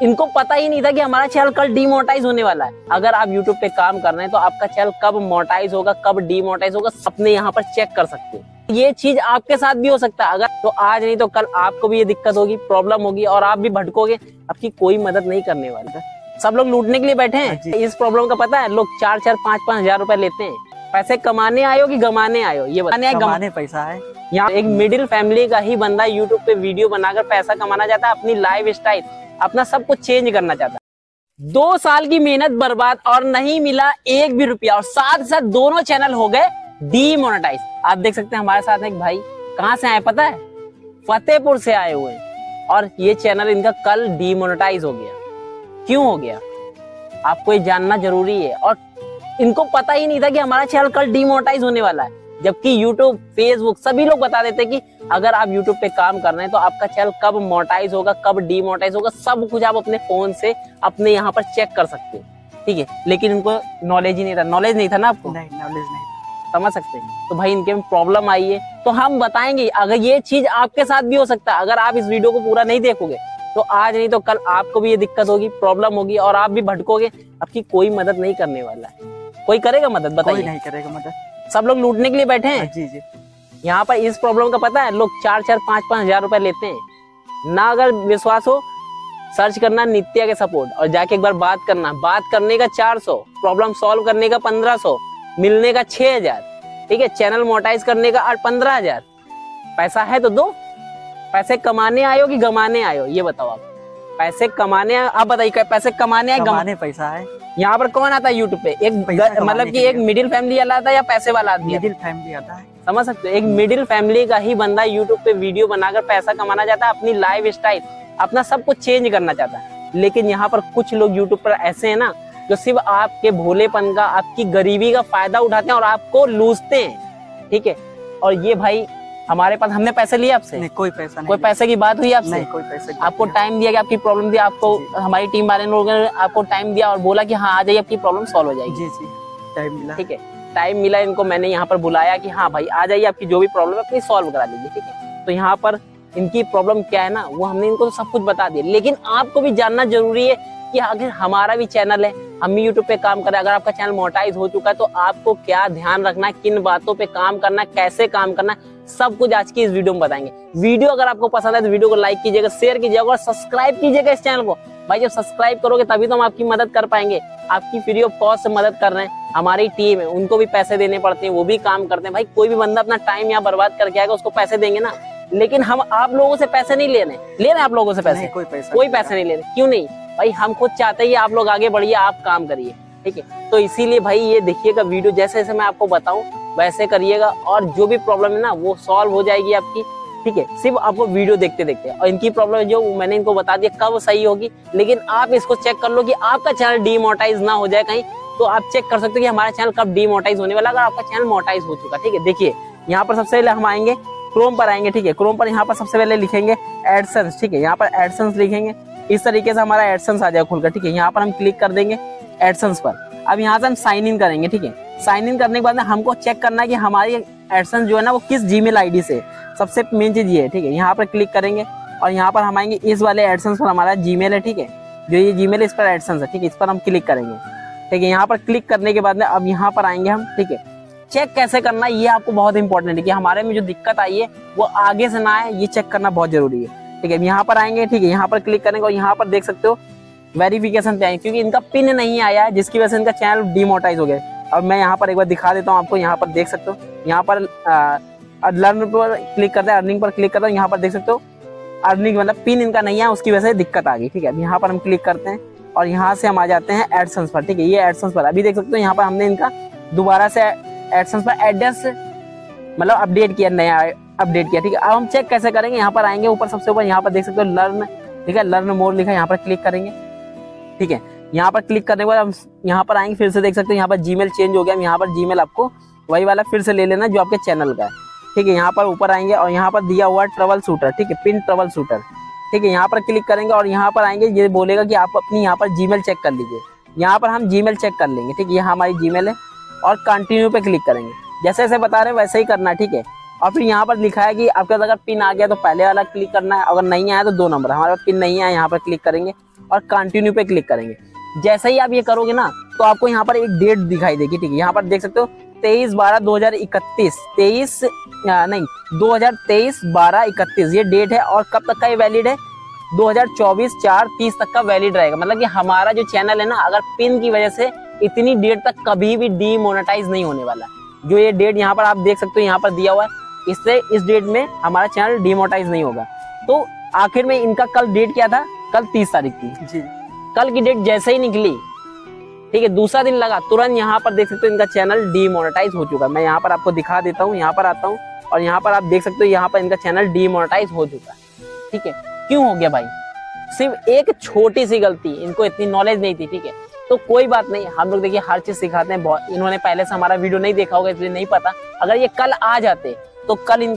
इनको पता ही नहीं था कि हमारा चैनल कल डीमोनेटाइज होने वाला है। अगर आप YouTube पे काम कर रहे हैं तो आपका चैनल कब मोनेटाइज होगा, कब डीमोनेटाइज होगा, अपने यहाँ पर चेक कर सकते हैं। ये चीज आपके साथ भी हो सकता है। अगर तो आज नहीं तो कल आपको भी ये दिक्कत होगी, प्रॉब्लम होगी और आप भी भटकोगे। आपकी कोई मदद नहीं करने वाला। सब लोग लूटने के लिए बैठे हैं। इस प्रॉब्लम का पता है, लोग 4-4, 5-5 हजार रुपए लेते हैं। पैसे कमाने आयो कि गमाने आयो, ये बताने कमाने पैसा है। यहाँ एक मिडिल फैमिली का ही बंदा यूट्यूब पे वीडियो बनाकर पैसा कमाना चाहता है, अपनी लाइफ स्टाइल, अपना सब कुछ चेंज करना चाहता है। 2 साल की मेहनत बर्बाद और नहीं मिला एक भी रुपया, और साथ साथ दोनों चैनल हो गए डीमोनेटाइज। आप देख सकते हैं हमारे साथ एक भाई कहाँ से आए पता है, फतेहपुर से आए हुए हैं, और ये चैनल इनका कल डीमोनेटाइज हो गया। क्यों हो गया आपको ये जानना जरूरी है। और इनको पता ही नहीं था कि हमारा चैनल कल डीमोनेटाइज होने वाला है। जबकि YouTube, Facebook सभी लोग बता देते कि अगर आप YouTube पे काम कर रहे हैं तो आपका चैनल कब मोनेटाइज होगा, कब डीमोनेटाइज होगा, सब कुछ आप अपने फोन से अपने यहाँ पर चेक कर सकते हैं। ठीक है, लेकिन इनको नॉलेज ही नहीं था। नॉलेज नहीं था ना आपको? नहीं, नॉलेज नहीं। समझ सकते हैं। तो भाई इनके में प्रॉब्लम आई है तो हम बताएंगे। अगर ये चीज आपके साथ भी हो सकता है, अगर आप इस वीडियो को पूरा नहीं देखोगे तो आज नहीं तो कल आपको भी ये दिक्कत होगी, प्रॉब्लम होगी और आप भी भटकोगे। आपकी कोई मदद नहीं करने वाला है। कोई करेगा मदद? बताइए। कोई नहीं करेगा मदद। सब लोग लूटने के लिए बैठे हैं। जी जी। यहाँ पर इस प्रॉब्लम का पता है, लोग 4-4, 5-5 हजार रुपए लेते हैं ना। अगर विश्वास हो, सर्च करना नित्या के सपोर्ट और जाके एक बार बात करना। बात करने का 400, प्रॉब्लम सॉल्व करने का 1500, मिलने का 6000। ठीक है, चैनल मोनेटाइज करने का 15,000। पैसा है तो दो। पैसे कमाने आयो कि गमाने आयो, ये बताओ आप। पैसे कमाने आयो, आप बताइए पैसे कमाने आए, गमाने पैसा है। यहाँ पर कौन आता है यूट्यूब पे? एक मतलब कि एक मिडिल फैमिली वाला आता है या पैसे वाला आदमी? मिडिल फैमिली आता है। समझ सकते हो, एक मिडिल फैमिली का ही बंदा यूट्यूब पे वीडियो बनाकर पैसा कमाना चाहता है, अपनी लाइफ स्टाइल, अपना सब कुछ चेंज करना चाहता है। लेकिन यहाँ पर कुछ लोग यूट्यूब पर ऐसे हैं ना, जो सिर्फ आपके भोलेपन का, आपकी गरीबी का फायदा उठाते हैं और आपको लूटते हैं। ठीक है, और ये भाई हमारे पास, हमने पैसे लिए आपसे? नहीं, कोई पैसा नहीं। कोई पैसे की बात हुई आपसे? नहीं, कोई पैसे। आपको टाइम दिया कि आपकी प्रॉब्लम दी, आपको हमारी टीम वाले लोगों ने आपको टाइम दिया और बोला कि हाँ आ जाइए, आपकी प्रॉब्लम सॉल्व हो जाएगी? जी जी, टाइम मिला। ठीक है, टाइम मिला इनको। मैंने यहाँ पर बुलाया कि हाँ भाई आ जाइए, आपकी जो भी प्रॉब्लम है अपनी सॉल्व करा लीजिए। ठीक है, तो यहाँ पर इनकी प्रॉब्लम क्या है ना, वो हमने इनको तो सब कुछ बता दिया। लेकिन आपको भी जानना जरूरी है कि अगर हमारा भी चैनल है, हम भी यूट्यूब पे काम कर रहे हैं, अगर आपका चैनल मोनेटाइज हो चुका है तो आपको क्या ध्यान रखना है, किन बातों पे काम करना है, कैसे काम करना है, सब कुछ आज की इस वीडियो में बताएंगे। वीडियो अगर आपको पसंद है तो वीडियो को लाइक कीजिएगा, शेयर कीजिएगा और सब्सक्राइब कीजिएगा इस चैनल को। भाई जब सब्सक्राइब करोगे तभी तो हम आपकी मदद कर पाएंगे। आपकी फ्री ऑफ कॉस्ट से मदद कर रहे हैं। हमारी टीम है, उनको भी पैसे देने पड़ते हैं, वो भी काम करते हैं। भाई कोई भी बंदा अपना टाइम यहाँ बर्बाद करके आएगा, उसको पैसे देंगे ना। लेकिन हम आप लोगों से पैसे नहीं ले रहे हैं आप लोगों से पैसे? कोई पैसे नहीं ले रहे। क्यों नहीं भाई? हम खुद चाहते हैं आप लोग आगे बढ़िए, आप काम करिए। ठीक है, तो इसीलिए भाई ये देखिएगा वीडियो, जैसे जैसे मैं आपको बताऊं वैसे करिएगा और जो भी प्रॉब्लम है ना वो सॉल्व हो जाएगी आपकी। ठीक है, सिर्फ आपको वीडियो देखते देखते। और इनकी प्रॉब्लम जो मैंने इनको बता दिया कब सही होगी, लेकिन आप इसको चेक कर लो कि आपका चैनल डीमोनेटाइज ना हो जाए कहीं। तो आप चेक कर सकते हो कि हमारा चैनल कब डीमोनेटाइज होने वाला, अगर आपका चैनल मोनेटाइज हो चुका। ठीक है, देखिए यहाँ पर सबसे पहले हम आएंगे क्रोम पर आएंगे। ठीक है, क्रोम पर यहाँ पर सबसे पहले लिखेंगे एडसेंस। ठीक है, यहाँ पर एडसेंस लिखेंगे, इस तरीके से हमारा एडसेंस आ जाएगा खुलकर। ठीक है, यहाँ पर हम क्लिक कर देंगे एडसेंस पर। अब यहाँ से हम साइन इन करेंगे। ठीक है, साइन इन करने के बाद हमको चेक करना है कि हमारी एडसेंस जो है ना वो किस जीमेल आईडी से। सबसे मेन चीज ये है। ठीक है, यहाँ पर क्लिक करेंगे और यहाँ पर हम आएंगे इस वाले एडसेंस पर, हमारा जीमेल है। ठीक है, जो ये जीमेल है इस पर एडसेंस है। ठीक है, इस पर हम क्लिक करेंगे। ठीक है, यहाँ पर क्लिक करने के बाद में अब यहाँ पर आएंगे हम। ठीक है, चेक कैसे करना है ये आपको बहुत इंपॉर्टेंट है कि हमारे में जो दिक्कत आई है वो आगे से ना आए, ये चेक करना बहुत जरूरी है। ठीक है, यहाँ पर आएंगे। ठीक है, यहाँ पर क्लिक करेंगे और यहाँ पर देख सकते हो वेरिफिकेशन पे आएंगे, क्योंकि इनका पिन नहीं आया है जिसकी वजह से इनका चैनल डीमोनेटाइज हो गया। अब मैं यहाँ पर एक बार दिखा देता हूँ आपको। यहाँ पर देख सकते हो, यहाँ पर लर्न पर क्लिक करते हैं, अर्निंग पर क्लिक करते हैं। यहाँ पर देख सकते हो अर्निंग मतलब पिन इनका नहीं है, उसकी वजह से दिक्कत आ गई। ठीक है, यहाँ पर हम क्लिक करते हैं और यहाँ से हम आ जाते हैं एडसेंस पर। ठीक है, ये एडसेंस पर अभी देख सकते हो यहाँ पर हमने इनका दोबारा से एडसेंस पर एड्रेस मतलब अपडेट किया, नया अपडेट किया। ठीक है, अब हम चेक कैसे करेंगे, यहाँ पर आएंगे ऊपर सबसे ऊपर, यहाँ पर देख सकते हो लर्न। ठीक है, लर्न मोर लिखा है, यहाँ पर क्लिक करेंगे। ठीक है, यहाँ पर क्लिक करने के बाद हम यहाँ पर आएंगे, फिर से देख सकते हो यहाँ पर जीमेल चेंज हो गया। यहाँ पर जीमेल आपको वही वाला फिर से ले लेना जो आपके चैनल का है। ठीक है, यहाँ पर ऊपर आएंगे और यहाँ पर दिया हुआ ट्रबल शूटर। ठीक है, पिन ट्रबल शूटर। ठीक है, यहाँ पर क्लिक करेंगे और यहाँ पर आएंगे, ये बोलेगा कि आप अपनी यहाँ पर जीमेल चेक कर लीजिए। यहाँ पर हम जीमेल चेक कर लेंगे। ठीक है, ये हमारी जीमेल है और कंटिन्यू पे क्लिक करेंगे। जैसे जैसे बता रहे हैं वैसे ही करना है। ठीक है, और फिर यहाँ पर लिखा है कि आपके पास अगर पिन आ गया तो पहले वाला क्लिक करना है, अगर नहीं आया तो 2 नंबर। हमारे पास पिन नहीं आया, यहाँ पर क्लिक करेंगे और कंटिन्यू पे क्लिक करेंगे। जैसे ही आप ये करोगे ना तो आपको यहाँ पर एक डेट दिखाई देगी, ठीक है। यहाँ पर देख सकते हो 23/12/2031, 2023/12/31 ये डेट है। और कब तक का ये वैलिड है? 2024/4/30 तक का वैलिड रहेगा। मतलब कि हमारा जो चैनल है ना, अगर पिन की वजह से इतनी डेट तक कभी भी डीमोनेटाइज नहीं होने वाला। जो ये डेट यहाँ पर आप देख सकते हो यहाँ पर दिया हुआ है, इससे इस डेट में हमारा चैनल डीमोनेटाइज नहीं होगा। तो आखिर में इनका कल डेट क्या था? कल 30 तारीख थी जी। कल की डेट जैसे ही निकली, ठीक है, दूसरा दिन लगा, तुरंत यहाँ पर देख सकते हो इनका चैनल डीमोनेटाइज हो चुका है। मैं यहाँ पर आपको दिखा देता हूँ, यहाँ पर आता हूँ और यहाँ पर आप देख सकते हो यहाँ पर इनका चैनल डीमोनेटाइज हो चुका है, ठीक है। क्यों हो गया भाई? सिर्फ एक छोटी सी गलती, इनको इतनी नॉलेज नहीं थी, ठीक है। तो कोई बात नहीं, हम लोग देखिए हर चीज सिखाते हैं। इन्होंने पहले से हमारा वीडियो नहीं देखा होगा इसलिए नहीं पता। अगर ये कल आ जाते तो कल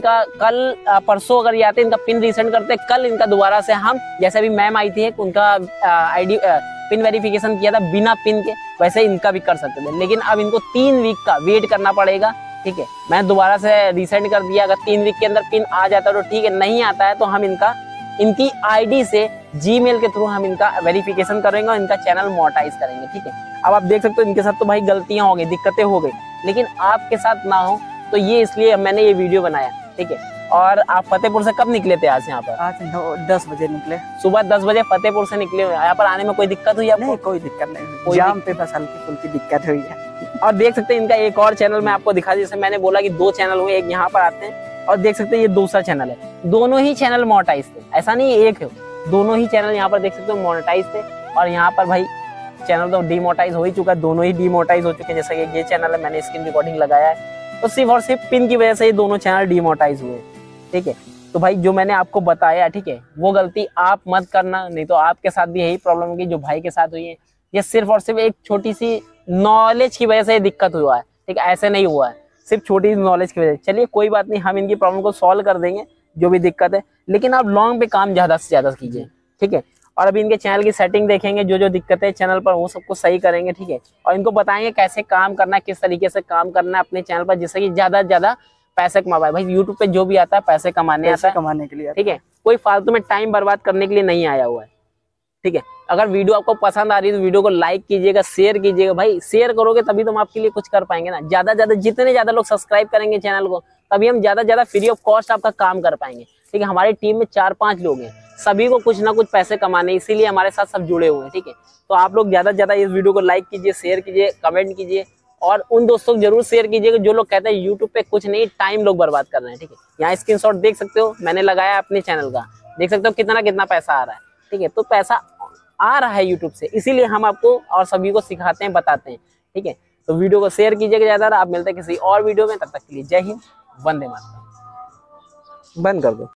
परसों अगर ये आते, इनका पिन रीसेंट करते, कल इनका दोबारा से हम, जैसे अभी मैम आई थी उनका आईडी पिन वेरिफिकेशन किया था बिना पिन के, वैसे इनका भी कर सकते थे। लेकिन अब इनको 3 वीक का वेट करना पड़ेगा, ठीक है। मैं दोबारा से रीसेंट कर दिया, अगर 3 वीक के अंदर पिन आ जाता तो ठीक है, नहीं आता है तो हम इनकी आईडी से जीमेल के थ्रू हम इनका वेरिफिकेशन करेंगे और इनका चैनल मोनेटाइज करेंगे, ठीक है। अब आप देख सकते हो इनके साथ तो भाई गलतियां हो गई, दिक्कतें हो गई, लेकिन आपके साथ ना हो तो ये इसलिए मैंने ये वीडियो बनाया, ठीक है। और आप फतेहपुर से कब निकले थे आज यहाँ पर? आज 10 बजे निकले। सुबह 10 बजे फतेहपुर से निकले हुए। यहाँ पर आने में कोई दिक्कत हुई आपको? नहीं, कोई दिक्कत नहीं, जाम पे बस हल्की फुल्की दिक्कत हुई है। और देख सकते हैं इनका एक और चैनल मैं आपको दिखा, जैसे मैंने बोला कि 2 चैनल हुए, एक यहाँ पर आते हैं और देख सकते हैं ये दूसरा चैनल है। दोनों ही चैनल मोनेटाइज थे, ऐसा नहीं एक है, दोनों ही चैनल यहाँ पर देख सकते हो मोनेटाइज थे। और यहाँ पर भाई चैनल तो डीमोनेटाइज हो ही चुका है, दोनों ही डीमोनेटाइज हो चुके हैं। जैसे कि ये चैनल है, मैंने स्क्रीन रिकॉर्डिंग लगाया है, तो सिर्फ और सिर्फ पिन की वजह से ये दोनों चैनल डीमोनेटाइज हुए, ठीक है। तो भाई जो मैंने आपको बताया, ठीक है, वो गलती आप मत करना, नहीं तो आपके साथ भी यही प्रॉब्लम होगी जो भाई के साथ हुई है। ये सिर्फ और सिर्फ एक छोटी सी नॉलेज की वजह से दिक्कत हुआ है, ठीक है, ऐसे नहीं हुआ है, सिर्फ छोटी सी नॉलेज की वजह से। चलिए कोई बात नहीं, हम इनकी प्रॉब्लम को सॉल्व कर देंगे जो भी दिक्कत है, लेकिन आप लॉन्ग पे काम ज्यादा से ज्यादा कीजिए, ठीक है। और अभी इनके चैनल की सेटिंग देखेंगे, जो जो दिक्कतें है चैनल पर वो सबको सही करेंगे, ठीक है। और इनको बताएंगे कैसे काम करना है, किस तरीके से काम करना है अपने चैनल पर, जिससे कि ज्यादा से ज्यादा पैसे कमा पाए। भाई यूट्यूब पे जो भी आता है पैसे कमाने आता है, कमाने के लिए, ठीक है, कोई फालतू में टाइम बर्बाद करने के लिए नहीं आया हुआ है, ठीक है। अगर वीडियो आपको पसंद आ रही है तो वीडियो को लाइक कीजिएगा, शेयर कीजिएगा। भाई शेयर करोगे तभी तो हम आपके लिए कुछ कर पाएंगे ना। ज्यादा से ज्यादा जितने ज्यादा लोग सब्सक्राइब करेंगे चैनल को, तभी हम ज्यादा से ज्यादा फ्री ऑफ कॉस्ट आपका काम कर पाएंगे, ठीक है। हमारी टीम में 4-5 लोग हैं, सभी को कुछ ना कुछ पैसे कमाने, इसीलिए हमारे साथ सब जुड़े हुए हैं, ठीक है। तो आप लोग ज्यादा से ज्यादा इस वीडियो को लाइक कीजिए, शेयर कीजिए, कमेंट कीजिए और उन दोस्तों को जरूर शेयर कीजिएगा जो लोग कहते हैं यूट्यूब पे कुछ नहीं, टाइम लोग बर्बाद कर रहे हैं, ठीक है। यहाँ स्क्रीनशॉट देख सकते हो, मैंने लगाया अपने चैनल का, देख सकते हो कितना पैसा आ रहा है, ठीक है। तो पैसा आ रहा है यूट्यूब से, इसीलिए हम आपको और सभी को सिखाते हैं, बताते हैं, ठीक है। तो वीडियो को शेयर कीजिएगा ज्यादा। आप मिलते हैं किसी और वीडियो में, तब तक के लिए जय हिंद, वंदे मातरम। बंद कर दो।